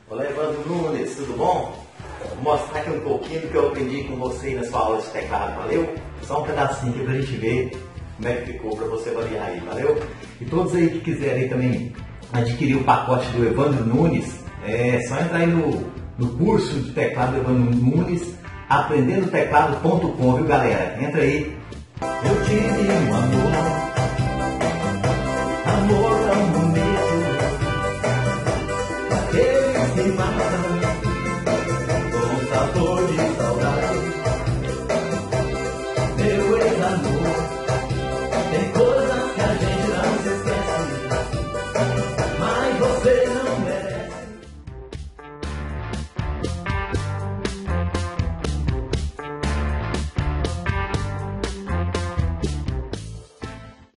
Olá, Evandro Nunes, tudo bom? Vou mostrar aqui um pouquinho do que eu aprendi com você aí na sua aula de teclado, valeu? Só um pedacinho aqui pra gente ver como é que ficou, pra você avaliar aí, valeu? E todos aí que quiserem também adquirir o pacote do Evandro Nunes, é só entrar aí no curso de teclado do Evandro Nunes, aprendendoteclado.com, viu galera? Entra aí. Eu tive um amor